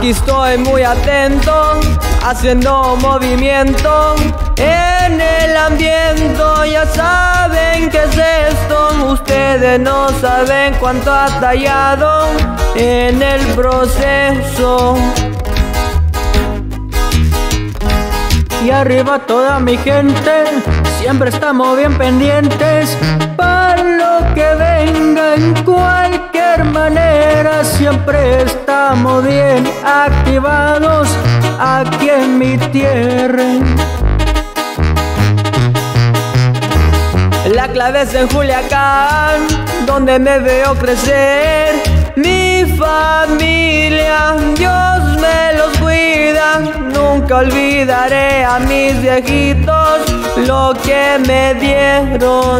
Aquí estoy muy atento, haciendo movimiento en el ambiente. Ya saben qué es esto, ustedes no saben cuánto ha tallado en el proceso. Y arriba toda mi gente, siempre estamos bien pendientes para lo que venga en cualquier manera. Siempre estamos bien activados aquí en mi tierra. La clave es en Culiacán, donde me veo crecer. Mi familia, Dios me los cuida. Nunca olvidaré a mis viejitos lo que me dieron.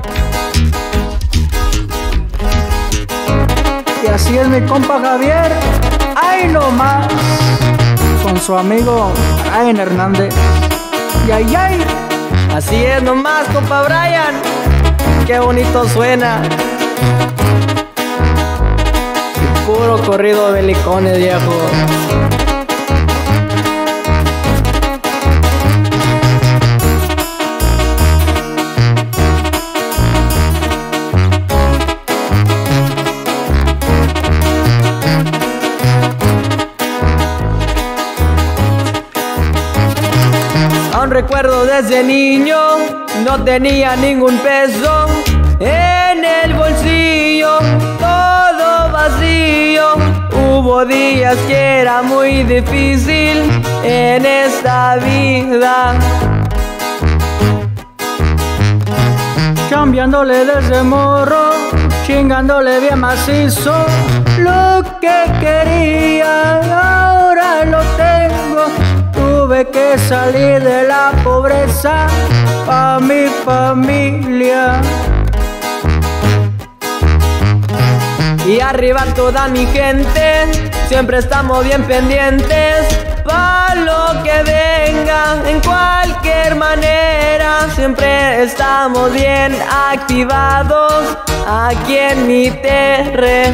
Y así es mi compa Javier, ahí nomás, con su amigo Brian Hernández. Y ay. Así es nomás, compa Brian, qué bonito suena. Y puro corrido de belicones, viejo. Aún recuerdo desde niño, no tenía ningún peso en el bolsillo, todo vacío. Hubo días que era muy difícil en esta vida. Chambeándole desde morro, chingándole bien macizo. Lo que quería ahora lo tengo. Tuve que salir de la pobreza pa' mi familia. Y arriba toda mi gente, siempre estamos bien pendientes pa' lo que venga en cualquier manera. Siempre estamos bien activados aquí en mi tierra.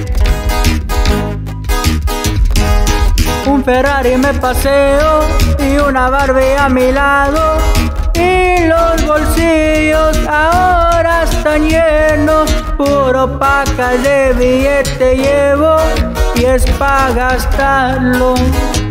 Un Ferrari me paseo y una Barbie a mi lado. Y los bolsillos ahora están llenos, puro pacas de billete llevo y es pa' gastarlo.